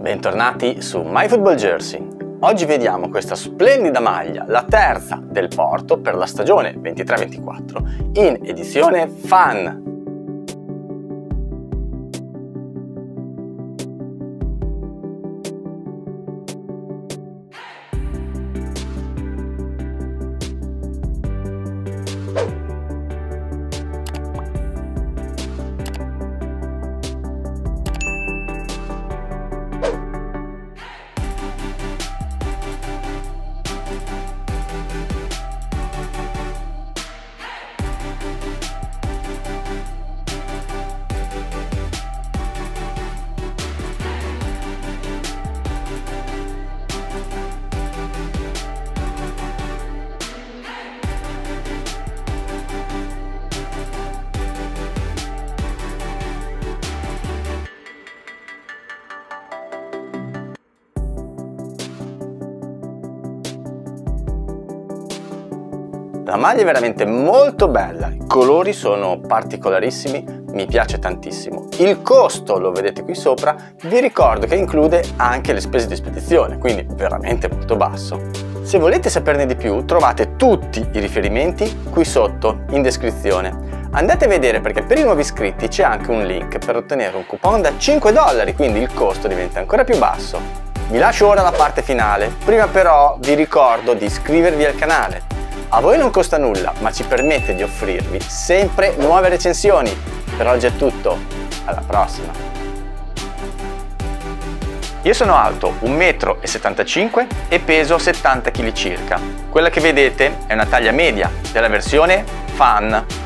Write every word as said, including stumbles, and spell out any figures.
Bentornati su MyFootballJersey. Oggi vediamo questa splendida maglia, la terza del Porto per la stagione ventitré ventiquattro, in edizione Fan. La maglia è veramente molto bella, i colori sono particolarissimi, mi piace tantissimo. Il costo lo vedete qui sopra, vi ricordo che include anche le spese di spedizione, quindi veramente molto basso. Se volete saperne di più trovate tutti i riferimenti qui sotto in descrizione. Andate a vedere perché per i nuovi iscritti c'è anche un link per ottenere un coupon da cinque dollari, quindi il costo diventa ancora più basso. Vi lascio ora la parte finale, prima però vi ricordo di iscrivervi al canale. A voi non costa nulla, ma ci permette di offrirvi sempre nuove recensioni. Per oggi è tutto, alla prossima! Io sono alto un metro e settantacinque e peso settanta chili circa. Quella che vedete è una taglia media della versione Fan.